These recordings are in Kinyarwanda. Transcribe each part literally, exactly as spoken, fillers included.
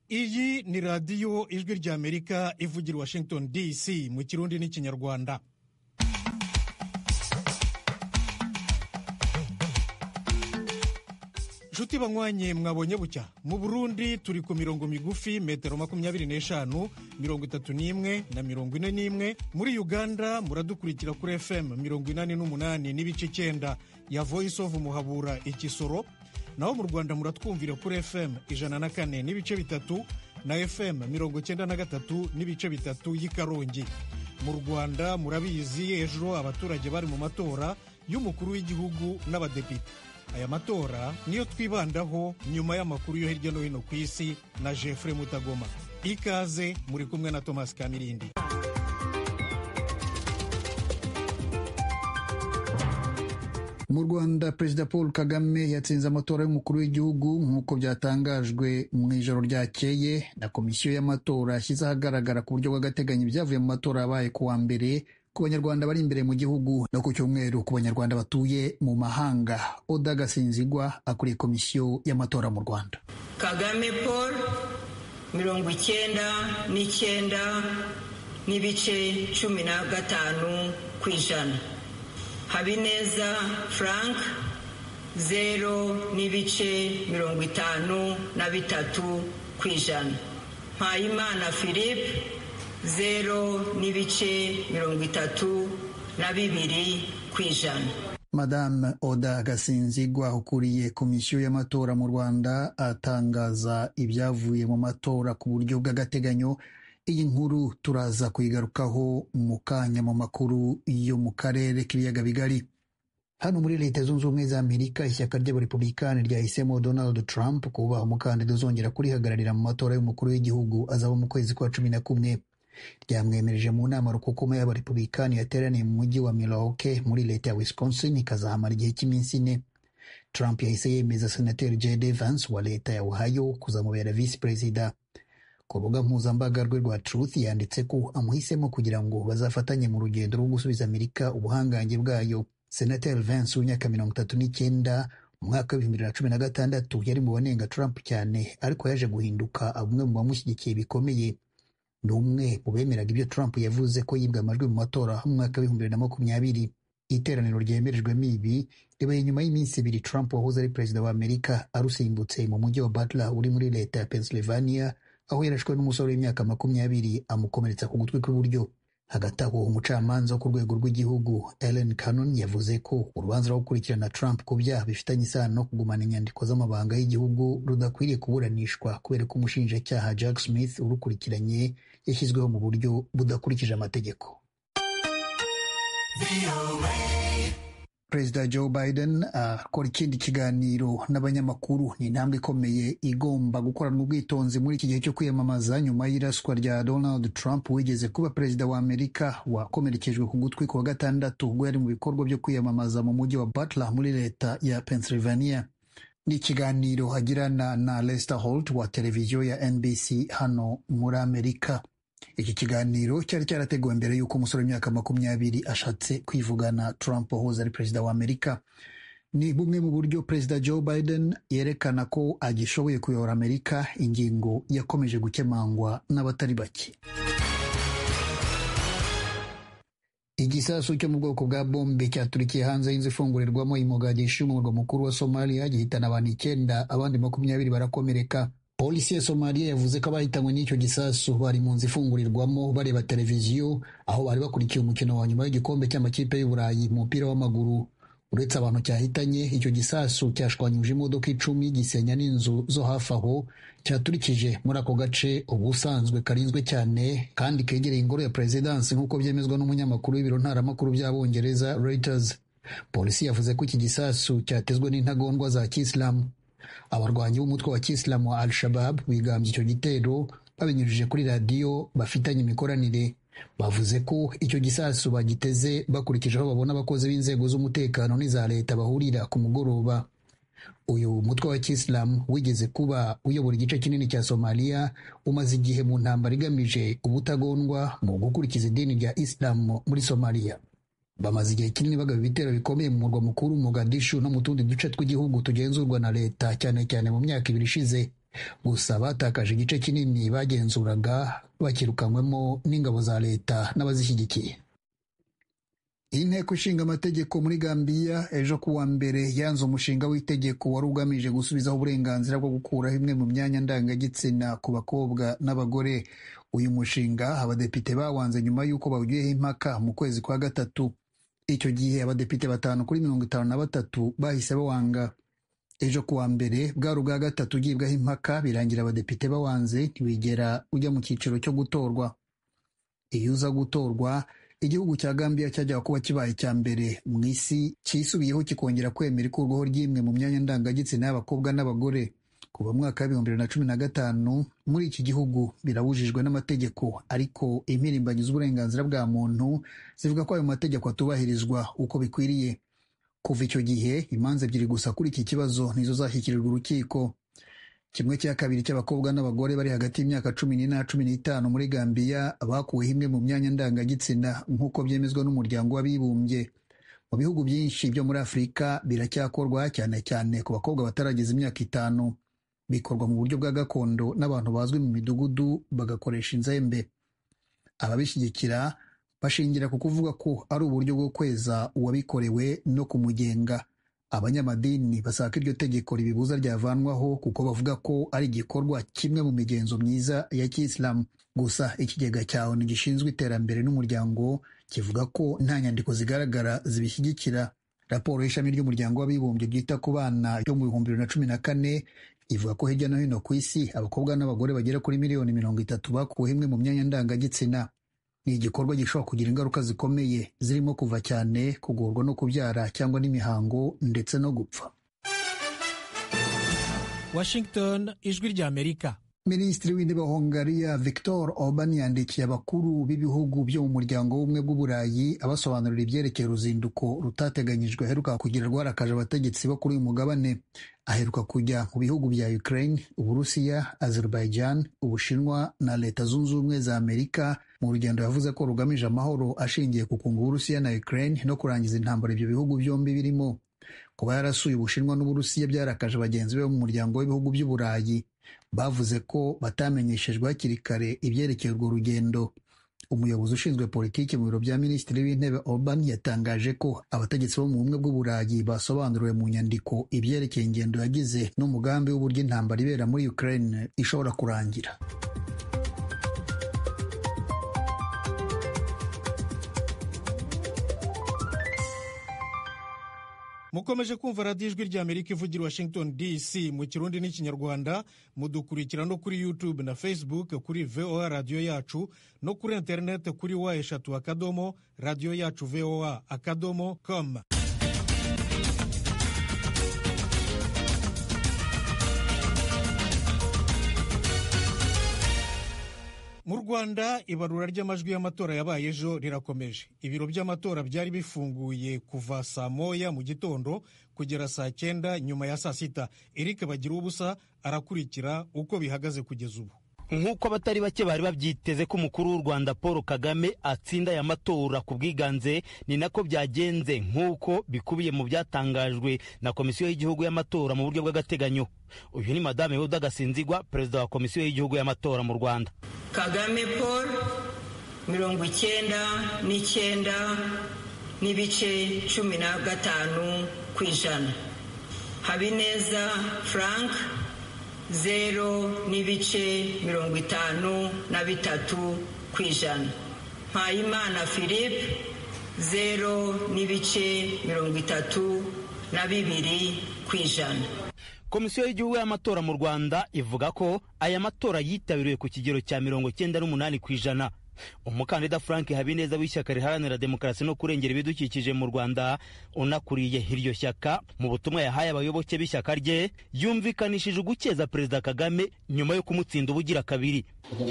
Iyi ni radiyo ijwi ry'Amerika ivugira i Washington D C mu Kirundi n'Ikinyarwanda. Nshuti banywanye mwabonye bucya. Mu Burundi turi ku mirongo migufi metero makumyabiri n'eshanu, mirongo itatu n'imwe na mirongo ine n'imwe. Muri Uganda muradukurikira kuri F M mirongo inani n'umunani n'ibice icyenda ya Voice of Muhabura Ikisoro. Naho mu Rwanda muratwumvira kuri F M ijana na kane n'ibice bitatu na F M mirongo cyenda na gatatu n'ibice bitatu y'i Karongi. Mu Rwanda murabizi ejo abaturage bari mu matora y'umukuru w'igihugu n'abadepite. Aya matora niyo twibandaho nyuma y'amakuru yo hirya no hino ku isi na Jeffrey Mutagoma. Ikaze muri kumwe na Thomas Kamirindi. Mu Rwanda Perezida Paul Kagame yatsinze amatora y'umukuru w'igihugu nk'uko byatangajwe mu ijoro ryakeye na komisiyo y'amatora yashyize ahagaragara ku buryo bw'agateganyo ibyavuye mu matora yabaye ku wa mbere ku banyarwanda bari imbere mu gihugu no ku cyumweru ku banyarwanda batuye mu mahanga. Oda Gasinzigwa akuriye komisiyo y'amatora mu Rwanda. Kagame Paul mirongo icyenda n'icyenda n'ibice cumi na gatanu ku ijana. Habineza Frank zero n'ibice mirongo itanu na bitatu ku ijana. Mpayimana Philippe zero n'ibice mirongo itatu na bibiri ku ijana. Madame Oda Gasinzigwa ukuriye komisiyo y'amatora mu Rwanda atangaza ibyavuye mu matora ku buryo bw'agateganyo. Iyi nkuru turaza kuyigarukaho mu kanya mu makuru yo mu karere k'ibiyaga bigari. Hano muri Leta Zunze Ubumwe za Amerika, ishyaka ry'Abarepublikani ryahisemo Donald Trump kuba umukandida uzongera kurihagararira mu matora y'umukuru w'igihugu azaba mu kwezi kwa cumi na kumwe. Ryamwemereje mu nama rukokoma y'Abarepublikani yateraniye mu mujyi wa Milwaukee muri leta ya Wisconsin, ikazahamara igihe cy'iminsi ine. Trump yahise yemeza Senateri J D Vance wa leta ya Ohio kuzamubera visi perezida. Ku rubuga mpuzambaga rwe rwa Truth yanditse ko amuhisemo kugira ngo bazafatanye mu rugendo rwo gusubiza Amerika ubuhangange bwayo. Senateri Vance w'imyaka mirongo itatu n'icyenda mu mwaka w'ibihumbi bibiri na cumi na gatandatu yari mu banenga Trump cyane, ariko yaje guhinduka umwe mu bamushyigikiye bikomeye. Ni umwe mu bemeraga ibyo Trump yavuze ko yibwe amajwi mu matora mu mwaka w'ibihumbi bibiri na makumyabiri. Iteraniro ryemerejwemo ibi ribaye nyuma y'iminsi ibiri Trump wahoze ari perezida wa Amerika arusimbutse mu mujyi wa Butler uri muri leta ya Pennsylvania, aho yarashwe n'umusore w'imyaka makumyabiri amukomeretsa ku gutwi kw'iburyo. Hagati aho umucamanza wo ku rwego rw'igihugu Ellen Cannon yavuze ko urubanza rwo gukurikirana Trump ku byaha bifitanye isano no kugumana inyandiko z'amabanga y'igihugu rudakwiriye kuburanishwa kubera ko umushinjacyaha Jack Smith urukurikiranye yashyizweho mu buryo budakurikije amategeko. Perezida Joe Biden akora uh, ikindi kiganiro n'abanyamakuru. Ni intambwe ikomeye igomba gukorana ubwitonzi muri iki gihe cyo kwiyamamaza nyuma y'iraswa rya Donald Trump wigeze kuba perezida wa Amerika wakomerekejwe ku gutwi ku wa gatandatu ubwo yari mu bikorwa byo kwiyamamaza mu mujyi wa Butler muri leta ya Pennsylvania. Ni ikiganiro agirana na Lester Holt wa televiziyo ya N B C hano muri Amerika. Iki kiganiro cyari cyarateguwe mbere y'uko umusore w'imyaka makumyabiri ashatse kwivugana Trump wahoze ari perezida wa Amerika. Ni bumwe mu buryo Perezida Joe Biden yerekana ko agishoboye kuyobora Amerika, ingingo yakomeje gukemangwa n'abatari bake. Igisasu cyo mu bwoko bwa bombe cyaturikiye hanze y'inzu ifungurirwamo i Mogadishu mu murwa mukuru wa Somalia gihitana abantu icyenda, abandi makumyabiri barakomereka. Polisi ya Somalia yavuze ko abahitanywe n'icyo gisasu bari mu nzu ifungurirwamo bareba televiziyo, aho bari bakurikiye umukino wa nyuma w'igikombe cy'amakipe y'Uburayi mu mupira w'amaguru. Uretse abantu cyahitanye, icyo gisasu cyashwanyuje imodoka icumi gisenya n'inzu zo hafi aho, cyaturikije muri ako gace ubusanzwe karinzwe cyane kandi kegereye ingoro ya Perezidansi nk'uko byemezwa n'umunyamakuru w'ibiro ntaramakuru by'Abongereza Reuters. Polisi yavuze ko iki gisasu cyatezwe n'intagondwa za Kisilamu. Abarwanyi b'umutwe wa Kisilamu wa Al-Shabaab bigambye icyo gitero babinyujije kuri radiyo bafitanye imikoranire. Bavuze ko icyo gisasu bagiteze bakurikije aho babona abakozi b'inzego z'umutekano n'iza leta bahurira ku mugoroba. Uyu mutwe wa Kisilamu wigeze kuba uyobora igice kinini cya Somalia, umaze igihe mu ntambara igamije ubutagondwa mu gukurikiza idini rya Islam muri Somalia. Bamaze igihe kinini bagaba ibitero bikomeye mu murwa mukuru Mogadishu no mu tundi duce tw'igihugu tugenzurwa na leta cyane cyane mu myaka ibiri ishize. gusa batakaje igice kinini bagenzuraga bakirukanywemo n'ingabo za leta n'abazishyigikiye. Inteko ishinga amategeko muri Gambia ejo kuwa mbere yanze umushinga w'itegeko wari ugamije gusubizaho uburenganzira bwo gukuraho imwe mu myanya ndangagitsina ku bakobwa n'abagore. Uyu mushinga abadepite bawanze nyuma y'uko bawugiyeho impaka mu kwezi kwa gatatu. Icyo gihe abadepite batanu kuri mirongo itanu na batatu bahise bawanga. Ejo kuwa mbere bwari ubwa gatatu ugibwaho impaka, birangira abadepite bawanze, ntibigera ujya mu cyiciro cyo gutorwa. Iyo uza gutorwa, igihugu cya Gambia cyajyaga kuba kibaye cya mbere mu isi cyisubiyeho kikongera kwemera ikurwaho ry'imwe mu myanya ndangagitsina y'abakobwa n'abagore. Kuva mu mwaka w'ibihumbi bibiri na cumi na gatanu muri iki gihugu birabujijwe n'amategeko, ariko impirimbanyi z'uburenganzira bwa muntu zivuga ko ayo mategeko atubahirizwa uko bikwiriye. Kuva icyo gihe imanza ebyiri gusa kuri iki kibazo nizo zashyikirijwe urukiko. Kimwe cya kabiri cy'abakobwa n'abagore bari hagati y'imyaka cumi n'ine na cumi n'itanu muri Gambia bakuweho imwe mu myanya ndangagitsina nk'uko byemezwa n'umuryango w'abibumbye. Mu bihugu byinshi byo muri Afurika biracyakorwa, cyane cyane ku bakobwa batarageza imyaka itanu. Bikorwa mu buryo bwa gakondo n'abantu bazwi mu midugudu bagakoresha inzembe. Ababishyigikira bashingira ku kuvuga ko ari uburyo bwo kweza uwabikorewe no kumugenga. Abanyamadini basaba ko iryo tegeko ribibuza ryavanwaho kuko bavuga ko ari igikorwa kimwe mu migenzo myiza ya Kiyisilamu. Gusa ikigega cya O N U gishinzwe iterambere n'umuryango kivuga ko nta nyandiko zigaragara zibishyigikira. Raporo y'ishami ry'umuryango w'abibumbye ryita ku bana yo mu bihumbi bibiri na cumi na kane ivuga ko hirya no hino ku isi abakobwa n'abagore bagera kuri miliyoni mirongo itatu bakuweho imwe mu myanya ndangagitsina. Ni igikorwa gishobora kugira ingaruka zikomeye zirimo kuva cyane, kugorwa no kubyara cyangwa n'imihango ndetse no gupfa. Washington, ijwi ry'Amerika. Minisitiri w'intebe wa Hongariya Viktor Orban yandikiye abakuru b'ibihugu byo mu muryango w'ubumwe bw'Uburayi abasobanurira ibyerekeye uruzinduko rutateganyijwe aheruka kugira rwarakaje abategetsi bo kuri uyu mugabane. Aheruka kujya mu bihugu bya Ukraine, Uburusiya, Azerbaijan, Ubushinwa na Leta Zunze Ubumwe za Amerika mu rugendo yavuze ko rugamije amahoro ashingiye ku kunga Uburusiya na Ukraine no kurangiza intambara ibyo bihugu byombi birimo. Kuba yarasuye Ubushinwa n'Uburusiya byarakaje bagenzi be mu muryango w'ibihugu by'Uburayi. Bavuze ko batamenyeshejwe hakiri kare ibyerekeye urwo rugendo. Umuyobozi ushinzwe politiki mu biro bya Minisitiri w'Intebe Orban yatangaje ko abategetsi bo mu bumwe bw'Uburayi basobanuriwe mu nyandiko ibyerekeye ingendo yagize n'umugambi w'uburyo intambara ibera muri Ukraine ishobora kurangira. Mukomeje kumva radiyo ijwi ry'Amerika ivugira Washington D C mu Kirundi n'Ikinyarwanda. Mudukurikira no kuri YouTube na Facebook kuri V O A radiyo yacu, no kuri internet kuri wa eshatu akadomo radiyo yacu V O A akadomo com. Mu Rwanda ibarura ry'amajwi y'amatora yabaye ejo rirakomeje. Ibiro by'amatora byari bifunguye kuva saa moya mu gitondo kugera saa cyenda nyuma ya saa sita. Eric Bagiruwubusa arakurikira uko bihagaze kugeza ubu. Nk'uko abatari bake bari babyiteze ko umukuru w'u Rwanda Paul Kagame atsinda aya matora ku bwiganze, ni nako byagenze nk'uko bikubiye mu byatangajwe na Komisiyo y'Igihugu y'Amatora mu buryo bw'agateganyo. Uyu ni Madame Oda Gasinzigwa, perezida wa Komisiyo y'Igihugu y'Amatora mu Rwanda. Kagame Paul mirongo icyenda n'icyenda n'ibice cumi na gatanu ku ijana. Habineza Frank zero n'ibice mirongo itanu na bitatu ku ijana. Mpayimana Philippe zero n'ibice mirongo itatu na bibiri ku ijana. Komisiyo y'Igihugu y'Amatora mu Rwanda ivuga ko aya matora yitabiriwe ku kigero cya mirongo cyenda n'umunani ku ijana. Umukandida Frank Habineza w'ishyaka riharanira demokarasi no kurengera ibidukikije mu Rwanda, unakuriye iryo shyaka, mu butumwa yahaye abayoboke b'ishyaka rye yumvikanishije ugukeza Perezida Kagame nyuma yo kumutsinda ubugira kabiri.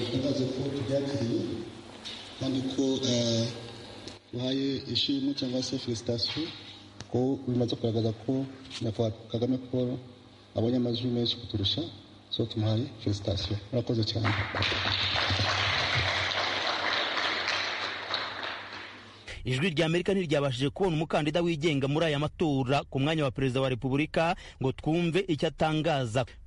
Kandi ko uhaye ishimwe cyangwa se felicitation ko bimaze kugaragaza ko nyakubahwa Kagame Paul abonye amajwi menshi kuturusha, so tumuhaye felicitation. Murakoze cyane. Ijwi ry'Amerika ntiryabashije kubona umukandida wigenga muri aya matora ku mwanya wa perezida wa Repubulika ngo twumve icyo atangaza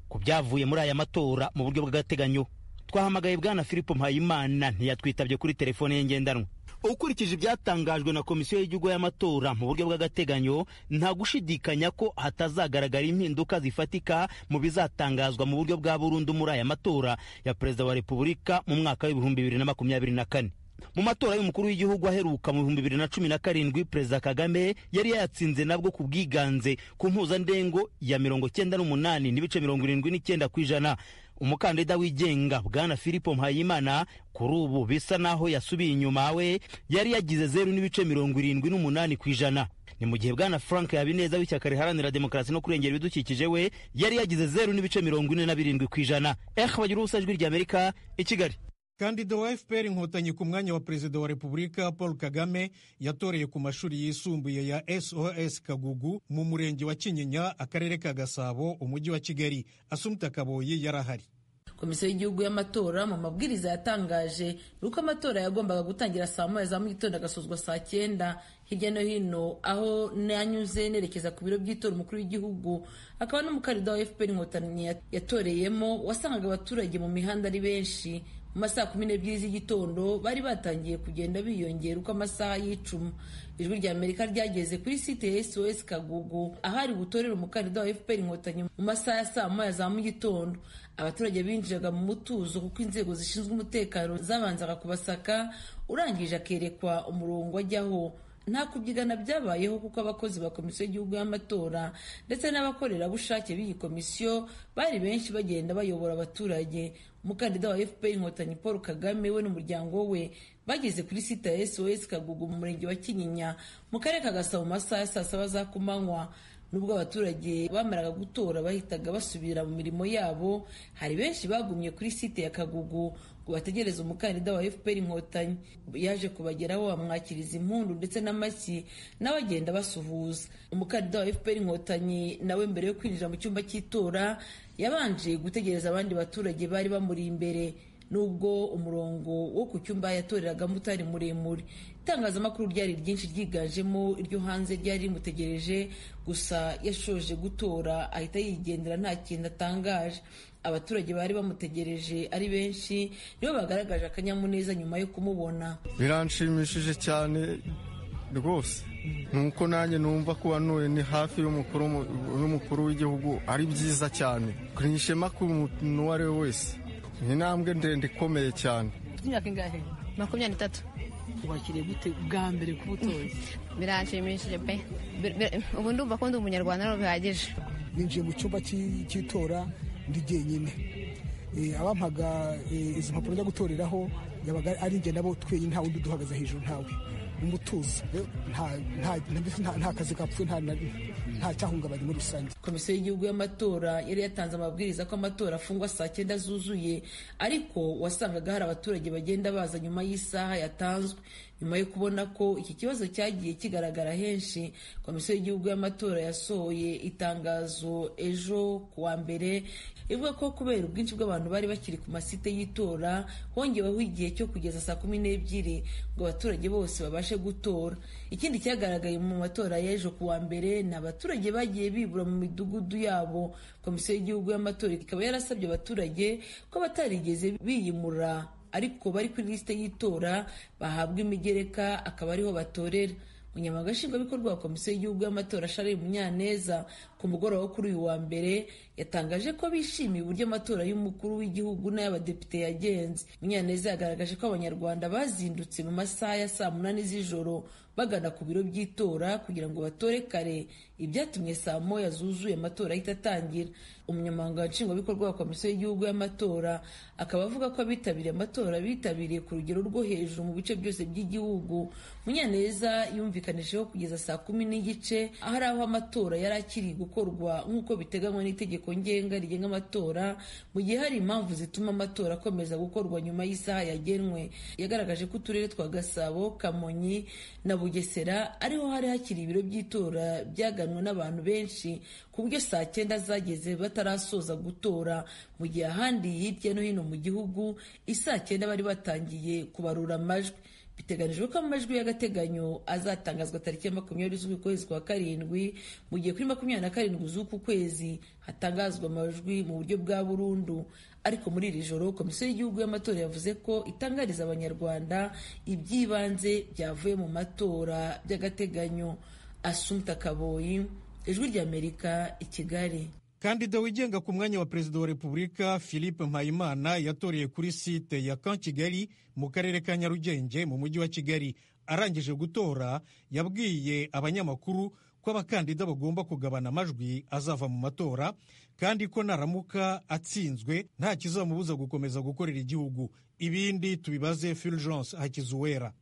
ku byavuye muri aya matora mu buryo bw'agateganyo. Twahamagaye bwana Philippe Mpayimana ntiyatwitabye kuri telefone ye ngendanwa. Ukurikije ibyatangajwe na komisiyo y'igihugu y'amatora mu buryo bw'agateganyo, nta gushidikanya ko hatazagaragara impinduka zifatika mu bizatangazwa mu buryo bwa burundu muri aya matora ya perezida wa repubulika mu mwaka w'ibihumbi bibiri na makumyabiri na kane. Mu matora y'umukuru w'igihugu aheruka mu bihumbi bibiri na cumi na karindwi, Perezida Kagame yari yatsinze nabwo ku bwiganze ku mpuzandengo ya mirongo cyenda n'umunani n'ibice mirongo irindwi n'icyenda ku ijana. Umukandida wigenga bwana Philippe Mpayimana kuri ubu bisa naho yasubiye inyuma we, yari yagize zeru n'ibice mirongo irindwi n'umunani ku ijana. Ni mu gihe bwana Frank Habineza w'ishyaka riharanira demokarasi no kurengera ibidukikije we yari yagize zeru n'ibice mirongo ine na birindwi ku ijana. Eh bagira ubusa ijwi ry'Amerika i Kigali. Kandida wa F P R Inkotanyi ku mwanya wa perezida wa Repubulika Paul Kagame yatoreye ku mashuri yisumbuye ya S O S Kagugu mu murenge wa Kinyinya, akarere ka Gasabo, umujyi wa Kigali. Asumta Kaboyi yarahari. Komisiyo y'igihugu y'amatora mu mabwiriza yatangaje nuko amatora yagombaga gutangira saa moya za mu gitondo agasozwa saa cyenda. Hirya no hino aho nanyuze nerekeza ku biro by'itora umukuru w'igihugu, akaba n'umukandida wa F P R Inkotanyi yatoreyemo, wasangaga abaturage mu mihanda ari benshi. Mu masaha kumi n'ebyiri z'igitondo bari batangiye kugenda biyongera uko amasaha y'icuma. Ijwi rya Amerika ryageze kuri site ya S O S Kagugu ahari gutorera umukandida wa F P R Inkotanyi mu masaha ya saa moya za mu gitondo. Abaturage binjiraga mu mutuzo kuko inzego zishinzwe umutekano zabanzaga kubasaka, urangije akerekwa umurongo ajyaho. Nta kubyigana byabayeho kuko abakozi ba komisiyo y'igihugu y'amatora ndetse n'abakorerabushake b'iyi komisiyo bari benshi bagenda bayobora abaturage. Umukandida wa F P R Inkotanyi Paul Kagame we n'umuryango we bageze kuri site ya S O S Kagugu mu murenge wa Kinyinya mu karere ka Gasabo mu masaha ya saa saba za kumanywa. Nubwo abaturage bamaraga gutora bahitaga basubira mu mirimo yabo, hari benshi bagumye kuri site ya Kagugu ngo bategereze umukandida wa F P R Inkotanyi. Yaje kubageraho bamwakiriza impundu ndetse n'amashyi n'abagenda basuhuza. Umukandida wa F P R Inkotanyi nawe mbere yo kwinjira mu cyumba cy'itora yabanje gutegereza abandi baturage bari bamuri imbere, nubwo umurongo wo ku cyumba yatoreragamo utari muremure. Itangazamakuru ryari ryinshi ryiganjemo iryo hanze ryari rimutegereje, gusa yashoje gutora ahita yigendera nta kintu atangaje. Abaturage bari bamutegereje ari benshi nibo bagaragaje akanyamuneza nyuma yo kumubona. Biranshimishije cyane rwose, nuko nanjye numva ko wanuye ni hafi y'umukuru n'umukuru w'igihugu ari byiza cyane. Kuri ishema ku muntu uwo ari we wese, ni intambwe ndende ikomeye cyane. Imyaka ingahe? makumyabiri n'itatu. Wakiriye gute bwa mbere kubutoza? Biranshimishije pe. Ubu ndumva ko ndi umunyarwanda no bihagije. Ninjiye mu cyumba cy'itora ndi jyenyine. Abampaga izi mpapuro njya gutoreraho yabaga ari njye nabo twenyine, nta wundi duhagaze hejuru, ntawe umutuzo, nta kazi kapfuye, nta cyahungabanye muri rusange. Komisiyo y'igihugu y'amatora yari yatanze amabwiriza ko amatora afungwa saa cyenda zuzuye, ariko wasangaga hari abaturage bagenda baza nyuma y'isaha yatanzwe. Nyuma yo kubona ko iki kibazo cyagiye kigaragara henshi, komisiyo y'igihugu y'amatora yasohoye itangazo ejo kuwa mbere ivuga ko kubera ubwinshi bw'abantu bari bakiri ku masite y'itora, hongeweho igihe cyo kugeza saa kumi n'ebyiri ngo abaturage bose babashe gutora. Ikindi cyagaragaye mu matora y'ejo kuwa mbere ni abaturage bagiye bibura mu midugudu yabo. Komisiyo y'igihugu y'amatora ikaba yarasabye abaturage ko batarigeze biyimura ariko bari kuri liste y'itora bahabwa imigereka akaba ariho batorera. Umunyamabanga nshingwabikorwa wa komisiyo y'igihugu y'amatora Charles Munyaneza ku mugoroba wo kuri uyu wa mbere yatangaje ko bishimiye uburyo amatora y'umukuru w'igihugu n'ay'abadepite yagenze. Munyaneza yagaragaje ko abanyarwanda bazindutse mu masaha ya saa munani z'ijoro bagana ku biro by'itora kugira ngo batore kare, ibyatumye saa moya zuzuye amatora ahita atangira. Umunyamabanga nshingwabikorwa wa komisiyo y'igihugu y'amatora akaba avuga ko abitabiriye amatora bitabiriye ku rugero rwo hejuru mu bice byose by'igihugu. Munyaneza yumvikanishijeho kugeza saa kumi n'igice ahari aho amatora yari akiri gukorwa nk'uko biteganywa n'itegeko ngenga rigenga amatora, mu gihe hari impamvu zituma amatora akomeza gukorwa nyuma y'isaha yagenwe. Yagaragaje ko uturere twa Gasabo, Kamonyi na Bugesera ariho hari hakiri ibiro by'itora byaganwe n'abantu benshi ku buryo saa cyenda zageze batarasoza gutora, mu gihe ahandi hirya no hino mu gihugu isaa cyenda bari batangiye kubarura amajwi. biteganijwe ko amajwi y'agateganyo azatangazwa tariki ya makumyabiri z'ukwezi kwa karindwi, mu gihe kuri makumyabiri na karindwi z'uku kwezi hatangazwa amajwi mu buryo bwa burundu. Ariko muri iri joro komisiyo y'igihugu y'amatora yavuze ko itangariza abanyarwanda iby'ibanze byavuye mu matora by'agateganyo. Assumpta Kaboyi, Ijwi ry'Amerika, i Kigali. Kandida wigenga ku mwanya wa perezida wa repubulika Philippe Mpayimana yatoreye kuri site ya Camp Kigali mu karere ka Nyarugenge mu mujyi wa Kigali. Arangije gutora yabwiye abanyamakuru ko abakandida bagomba kugabana amajwi azava mu matora, kandi ko naramuka atsinzwe nta kizamubuza gukomeza gukorera igihugu. Ibindi tubibaze Fulgence Hakizuwera.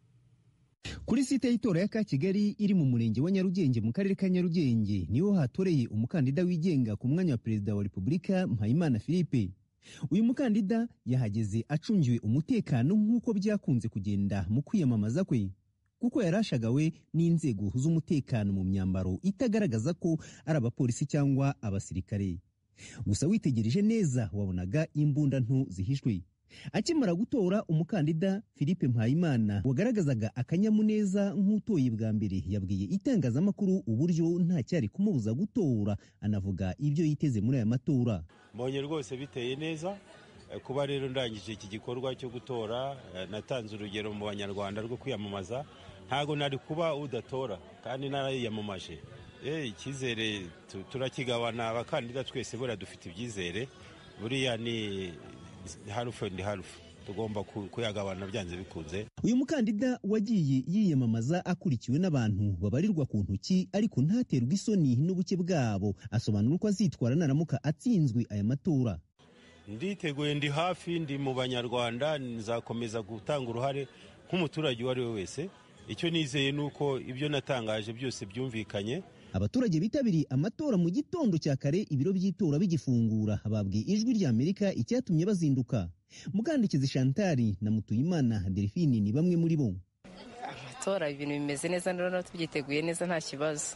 Kuri site y'itora ya Kigali iri mu murenge wa Nyarugenge mu karere ka Nyarugenge niho hatoreye umukandida wigenga ku mwanya wa perezida wa repubulika Mpayimana Philippe. Uyu mukandida yahageze acungiwe umutekano nk'uko byakunze kugenda mu kwiyamamaza kwe, kuko yarashagawe n'inzego z'umutekano mu myambaro itagaragaza ko ari abapolisi cyangwa abasirikare. Gusa witegereje neza wabonaga imbunda nto zihishwe. Akimara gutora, umukandida Philippe Mpayimana wagaragazaga akanyamuneza nk'utoye bwa mbere yabwiye itangazamakuru uburyo nta cyari kumubuza gutora, anavuga ibyo yiteze muri aya matora. Mbonye rwose biteye neza kuba rero ndangije iki gikorwa cyo gutora. Natanze urugero mu banyarwanda rwo kwiyamamaza, ntago nari kuba udatora kandi narayiyamamaje. Eh, icyizere turakigabana, abakandida twese bora dufite ibyizere, buriya ni harufu ndi harufu tugomba kuyagabana byanze bikunze. Uyu mukandida wagiye yiyamamaza akurikiwe n'abantu babarirwa ku ntoki, ariko ntaterwa isoni n'ubuke bwabo. Asobanura uko azitwara naramuka atsinzwe aya matora. Nditeguye, ndi hafi, ndi mu banyarwanda, nzakomeza gutanga uruhare nk'umuturage uwo ari we wese. Icyo nizeye nuko ibyo natangaje byose byumvikanye. Abaturage bitabiriye amatora mu gitondo cya kare ibiro by'itora bigifungura babwiye Ijwi ry'Amerika icyatumye bazinduka. Mukandikizi Chantal na Mutuyimana Delphine ni bamwe muri bo. Amatora ibintu bimeze neza, none tubyiteguye neza nta kibazo.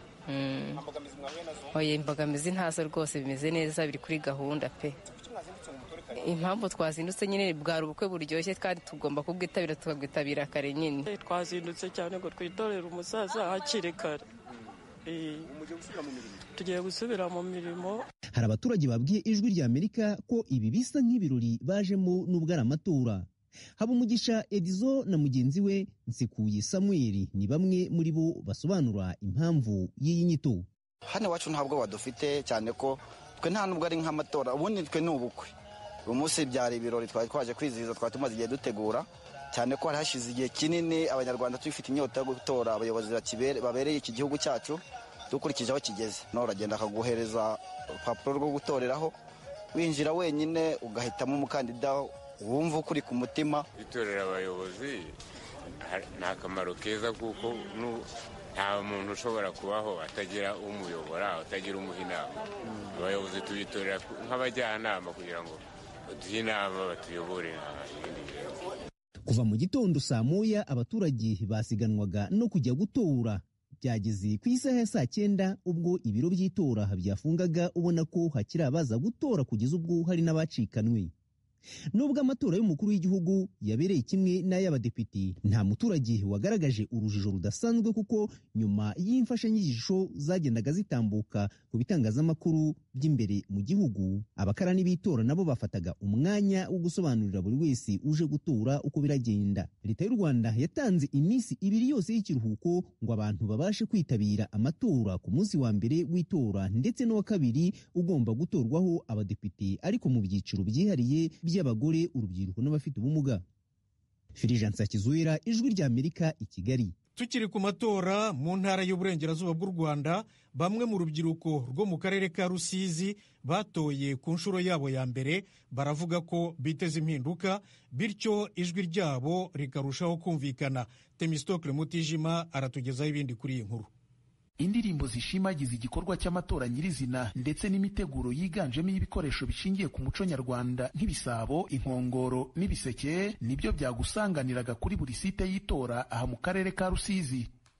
Mm. Oye, imbogamizi ntazo rwose, bimeze neza, biri kuri gahunda pe. Impamvu twazindutse nyine bwari ubukwe buryoshye kandi tugomba kubwitabira, tukabwitabira kare nyine. Twazindutse cyane ngo twitorere umusaza hakiri kare. Tugiye gusubira mu mirimo. Hari abaturage babwiye Ijwi ry'Amerika ko ibi bisa nk'ibirori bajemo n'ubwo ari amatora. Habumugisha Edizo na mugenzi we Nsekuye Samuel ni bamwe muri bo basobanura impamvu y'iyi nyito. Hano wacu ntabwo badufite cyane ko twe nta nubwo ari nk'amatora, ubundi twe ni ubukwe. Uyu munsi byari ibirori twari twaje kwizihiza, twari tumaze igihe dutegura, cyane ko hari hashize igihe kinini abanyarwanda tubifite inyota yo gutora abayobozi babereye iki gihugu cyacu. Dukurikije aho kigeze, none uragenda akaguhereza urupapuro rwo gutoreraho, winjira wenyine ugahitamo umukandida wumva ukuri ku mutima. Itorera abayobozi nta akamaro keza, kuko nta muntu ushobora kubaho atagira umuyobora, atagira umuha inama. Abayobozi tubitorera nk'abajyanama kugira ngo baduhe inama, batuyobore. Kuva mu gitondo saa moya abaturage basiganwaga no kujya gutora. Byageze ku isaha ya saa cyenda ubwo ibiro by'itora byafungaga, ubona ko hakiri abaza gutora kugeza ubwo hari n'abacikanwe. Nubwo amatora y'umukuru w'igihugu yabereye kimwe n'ay'abadepite, nta muturage wagaragaje urujijo rudasanzwe, kuko nyuma y'imfashanyigisho zagendaga zitambuka ku bitangazamakuru by'imbere mu gihugu, abakarani b'itora nabo bafataga umwanya wo gusobanurira buri wese uje gutora uko biragenda. Leta y'u Rwanda yatanze iminsi ibiri yose y'ikiruhuko ngo abantu babashe kwitabira amatora ku munsi wa mbere w'itora ndetse n'uwa kabiri ugomba gutorwaho abadepite, ariko mu byiciro byihariye by'abagore, urubyiruko n'abafite ubumuga. Fulgence Hakizuwera, Ijwi ry'Amerika, i Kigali. Tukiri ku matora mu ntara y'uburengerazuba bw'u Rwanda, bamwe mu rubyiruko rwo mu karere ka Rusizi batoye ku nshuro yabo ya mbere baravuga ko biteze impinduka, bityo ijwi ryabo rikarushaho kumvikana. Temistokle Mutijima aratugezaho ibindi kuri iyi nkuru. Indirimbo zishimagiza igikorwa cy'amatora nyirizina ndetse n'imiteguro yiganjemo ibikoresho bishingiye ku muco nyarwanda nk'ibisabo, inkongoro n'ibiseke nibyo byagusanganiraga kuri buri site y'itora aha mu karere ka Rusizi.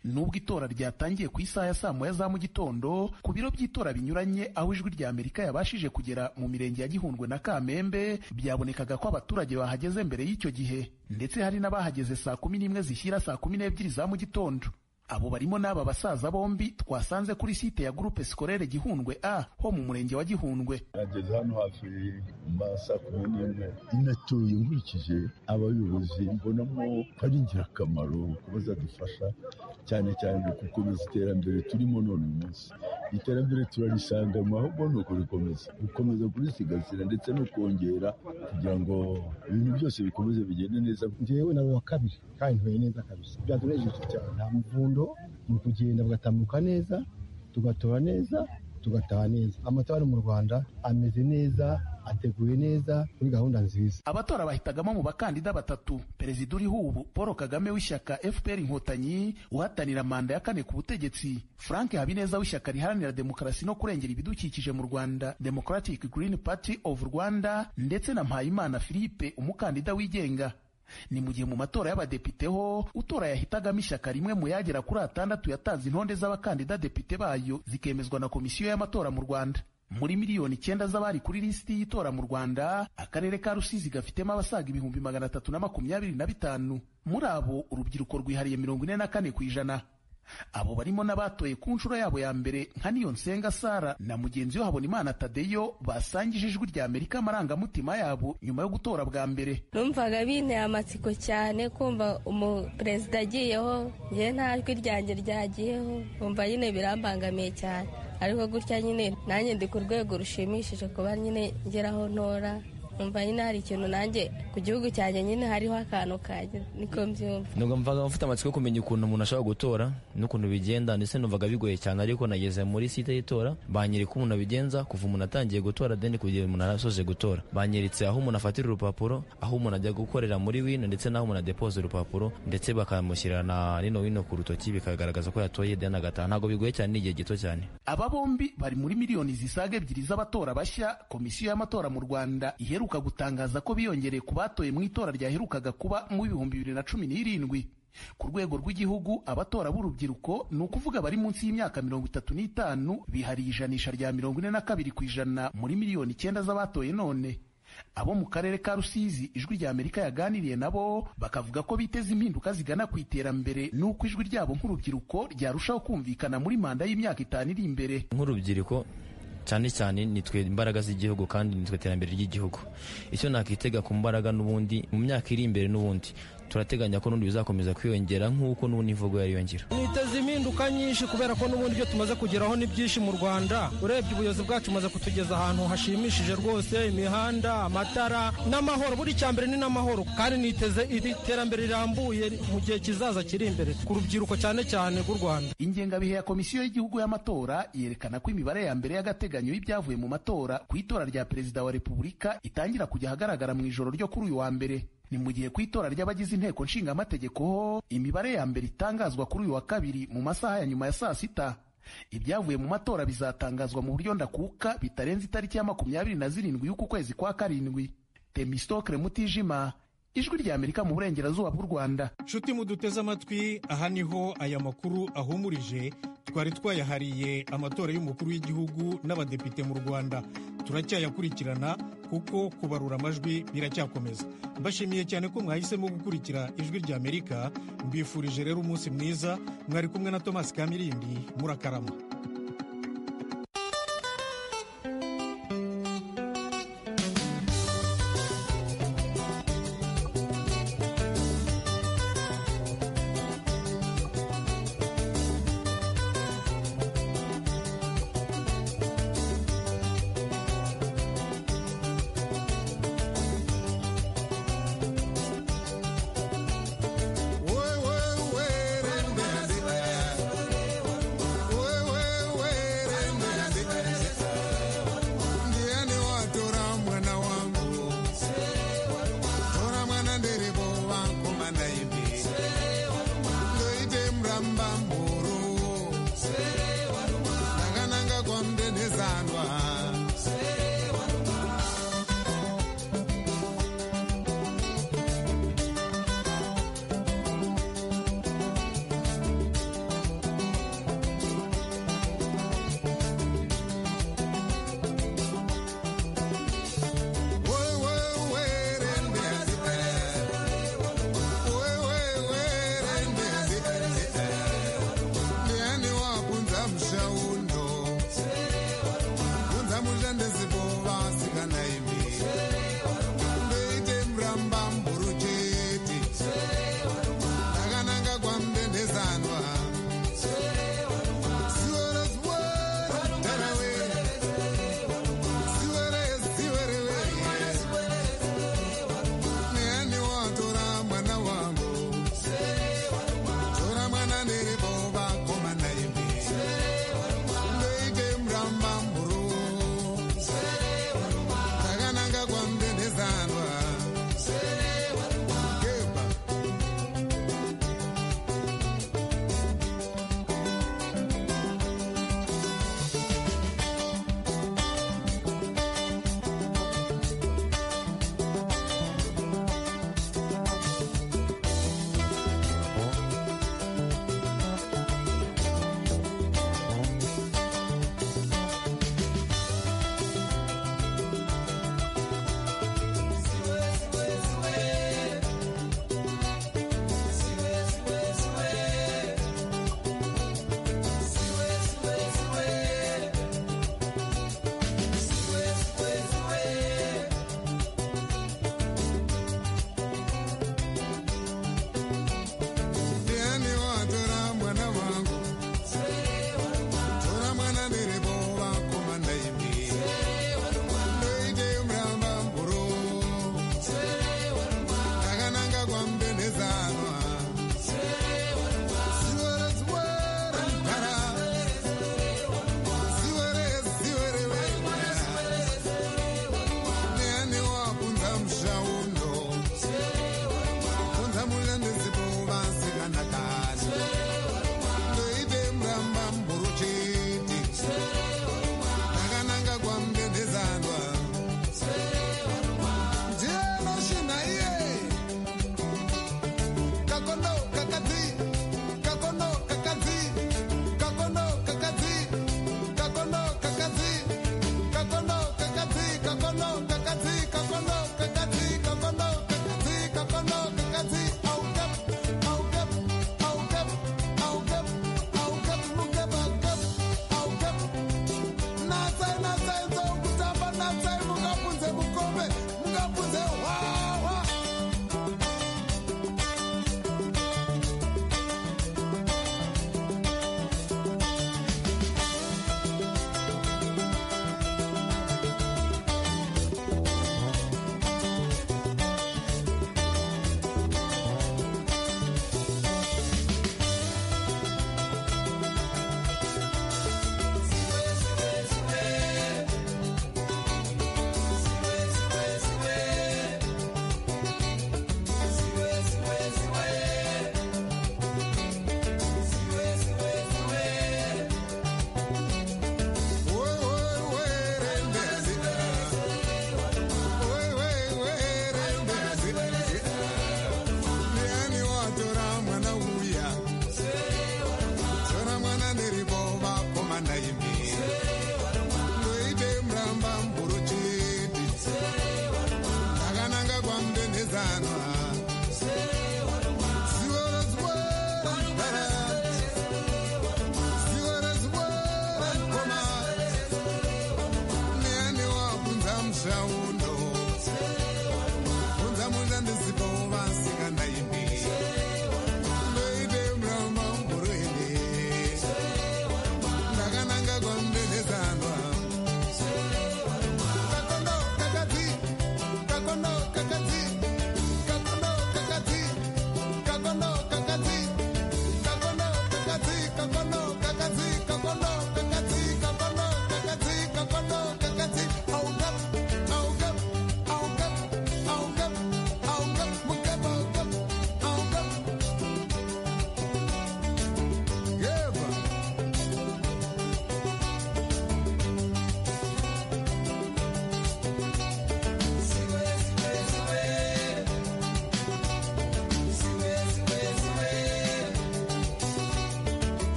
nubwo itora ryatangiye ku isaha ya saa moya za mu gitondo ku biro by'itora binyuranye aho ijwi rya Amerika yabashije kugera mu mirenge ya Gihundwe na Kamembe byabonekaga ko abaturage bahageze mbere y'icyo gihe, ndetse hari n'abahageze saa kumi n'imwe zishyira saa kumi n'ebyiri za mu gitondo. Abo barimo n'aba basaza bombi twasanze kuri site ya Groupe Scolaire Gihundwe A ho mu murenge wa Gihundwe. Nageze hano hafi mu saa kumi n'imwe inatuye nkurikije abayobozi mbonamo ari ingirakamaro ko bazadufasha cyane cyane gukomeza iterambere turimo none umunsi. Iterambere turarisangamo ahubwo ni ukurikomeza gukomeza kurisigasira ndetse no kongera kugira ngo ibintu byose bikomeze bigende neza. Njyewe nabo wa kabiri kandi ntuye neza kabisa, byatunejeje cyane. Nta mvundo mu kugenda bagatambuka neza, tugatora neza, tugataha neza. Amatora mu Rwanda ameze neza, ateguye neza kuri gahunda nziza. Abatora bahitagamo mu bakandida batatu: perezida uriho ubu Paul Kagame w'ishyaka F P R Inkotanyi uhatanira manda ya kane ku butegetsi, Frank Habineza w'ishyaka riharanira demokarasi no kurengera ibidukikije mu Rwanda Democratic Green Party of Rwanda, ndetse na Mpayimana Philippe umukandida wigenga. Ni mu gihe mu matora y'abadepite ho utora yahitagamo ishyaka rimwe mu yagera kuri atandatu yatanze intonde z'abakandida depite bayo zikemezwa na komisiyo y'amatora mu Rwanda. Muri miliyoni icyenda z'abari kuri lisiti y'itora mu Rwanda, akarere ka Rusizi gafitemo abasaga ibihumbi magana atatu na makumyabiri na bitanu. Muri abo urubyiruko rwihariye mirongo ine na kane ku ijana. Abo barimo n'abatoye ku nshuro yabo ya mbere nka Niyonsenga Sara na mugenzi we Habonimana Tadeyo basangije ijwi rya Amerika amarangamutima yabo nyuma yo gutora bwa mbere. Numvaga binteye amatsiko cyane kumva umuperezida agiyeho, njye nta jwi ryanjye ryagiyeho, umva nyine birambangamiye cyane, ariko gutya nyine nanjye ndi ku rwego rushimishije kuba nyine ngeraho ntora. Umva nyine hari ikintu nanjye ku gihugu cyanjye nyine hariho akantu kanjye, niko mbyumva. Nubwo mvaga mfite amatsiko yo kumenya ukuntu umuntu ashobora gutora n'ukuntu bigenda, ndetse numvaga bigoye cyane, ariko nageze muri site y'itora banyereka umuntu abigenza kuva umuntu atangiye gutora deni kugera umuntu arasoje gutora. Banyeritse aho umuntu afatira urupapuro, aho umuntu ajya gukorera muri wino, ndetse n'aho umuntu adepoza urupapuro, ndetse bakamushyira na rino wino ku rutoki bikagaragaza ko yatoye deni agataha. Ntabwo bigoye cyane, n'igihe gito cyane. Aba bombi bari muri miliyoni zisaga ebyiri z'abatora bashya komisiyo y'amatora mu Rwanda iheruka gutangaza ko biyongereye ku batoye mu itora ryaherukaga kuba mu bihumbi bibiri na cumi n'irindwi. Ku rwego rw'igihugu abatora b'urubyiruko ni ukuvuga bari munsi y'imyaka mirongo itatu n'itanu bihariye ijanisha rya mirongo ine na kabiri ku ijana muri miliyoni icyenda z'abatoye none. Abo mu karere ka Rusizi ijwi rya Amerika yaganiriye nabo bakavuga ko biteze impinduka zigana ku iterambere n'uko ijwi ryabo nk'urubyiruko ryarushaho kumvikana muri manda y'imyaka itanu iri imbere. Nk'urubyiruko cyane cyane nitwe imbaraga z'igihugu kandi nitwe iterambere ry'igihugu. Icyo nakitega ku mbaraga n'ubundi mu myaka iri imbere n'ubundi turateganya ko n'ubundi bizakomeza kwiyongera nk'uko n'ubundi imvugo yariyongera. Niteze impinduka nyinshi kubera ko n'ubundi ibyo tumaze kugeraho ni byinshi mu Rwanda. Urebye ubuyobozi bwacu bumaze kutugeza ahantu hashimishije rwose, imihanda, amatara n'amahoro. Buri cyambere ni n'amahoro, kandi niteze iterambere rirambuye mu gihe kizaza kiri imbere ku rubyiruko cyane cyane rw'u Rwanda. Ingengabihe ya komisiyo y'igihugu y'amatora yerekana ko imibare ya mbere y'agateganyo y'ibyavuye mu matora ku itora rya perezida wa Repubulika itangira kujya ahagaragara mu ijoro ryo kuri uyu wa mbere. Ni mu gihe ku itora ry'abagize inteko nshingamategeko ho imibare ya mbere itangazwa kuri uyu wa kabiri mu masaha ya nyuma ya saa sita. Ibyavuye mu matora bizatangazwa mu buryo ndakuka bitarenze itariki ya makumyabiri na zirindwi y'uku kwezi kwa karindwi. Temistokle Mutijima, ijwi rya Amerika mu burengerazuba bw'u Rwanda. Nshuti muduteze amatwi, aha niho aya makuru ahumurije. Twari twayahariye amatora y'umukuru w'igihugu n'abadepite mu Rwanda. Turacyayakurikirana kuko kubarura amajwi biracyakomeza. Mbashimiye cyane ko mwahisemo gukurikira ijwi rya Amerika. Mbifurije rero umunsi mwiza. Mwari kumwe na Thomas Kamirindi. Murakarama.